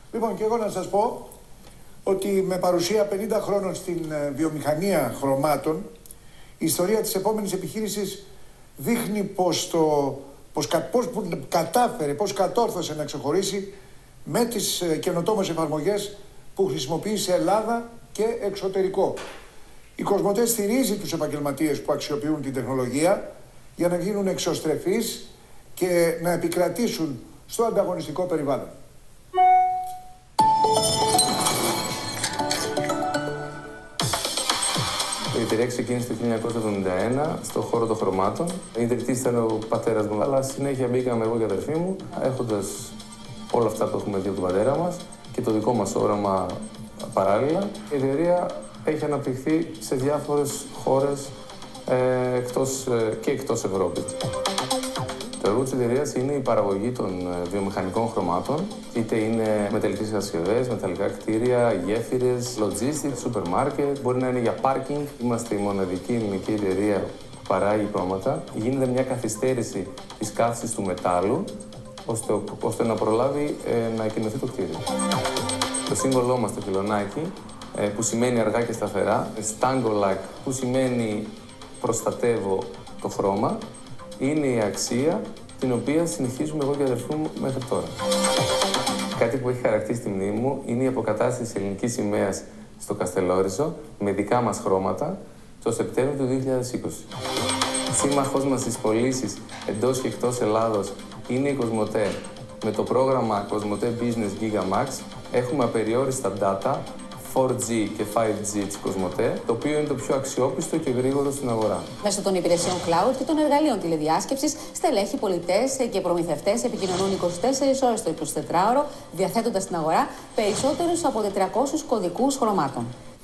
Λοιπόν, και εγώ να σας πω ότι με παρουσία 50 χρόνων στην βιομηχανία χρωμάτων, η ιστορία της επόμενης επιχείρησης δείχνει πώς κατόρθωσε να ξεχωρίσει με τις καινοτόμες εφαρμογές που χρησιμοποιεί σε Ελλάδα και εξωτερικό. Η Κοσμοτέ στηρίζει τους επαγγελματίες που αξιοποιούν την τεχνολογία για να γίνουν εξωστρεφείς και να επικρατήσουν στο ανταγωνιστικό περιβάλλον. Η εταιρεία ξεκίνησε το 1971 στον χώρο των χρωμάτων. Η ιδρυτής ήταν ο πατέρας μου, αλλά συνέχεια μπήκαμε εγώ και η αδερφή μου, έχοντας όλα αυτά που έχουμε δει από τον πατέρα μας και το δικό μας όραμα παράλληλα. Η εταιρεία έχει αναπτυχθεί σε διάφορες χώρες και εκτός Ευρώπης. Το έργο της εταιρείας είναι η παραγωγή των βιομηχανικών χρωμάτων, είτε είναι μεταλλικές κατασκευές, μεταλλικά κτίρια, γέφυρες, logistics, σούπερ μάρκετ, μπορεί να είναι για πάρκινγκ. Είμαστε η μοναδική ελληνική εταιρεία που παράγει χρώματα. Γίνεται μια καθυστέρηση της καύσης του μετάλλου, ώστε να προλάβει να εκκοινωθεί το κτίριο. Το σύμβολό μας, το χελωνάκι, που σημαίνει αργά και σταθερά, Stangolac, που σημαίνει προστατεύω το χρώμα, είναι η αξία την οποία συνεχίζουμε εγώ και η αδερφή μου μέχρι τώρα. Κάτι που έχει χαρακτήσει τη μνήμη μου είναι η αποκατάσταση της ελληνικής σημαίας στο Καστελόριζο με δικά μας χρώματα το Σεπτέμβριο του 2020. Σύμμαχός μας στις πωλήσεις εντός και εκτός Ελλάδος είναι η Κοσμοτέ. Με το πρόγραμμα Κοσμοτέ Business Giga Max έχουμε απεριόριστα data 4G και 5G της Κοσμοτέ, το οποίο είναι το πιο αξιόπιστο και γρήγορο στην αγορά. Μέσω των υπηρεσιών cloud και των εργαλείων τηλεδιάσκεψης, στελέχοι, πολιτές και προμηθευτές επικοινωνούν 24 ώρες το 24ωρο, διαθέτοντας στην αγορά περισσότερους από 400 κωδικούς χρωμάτων.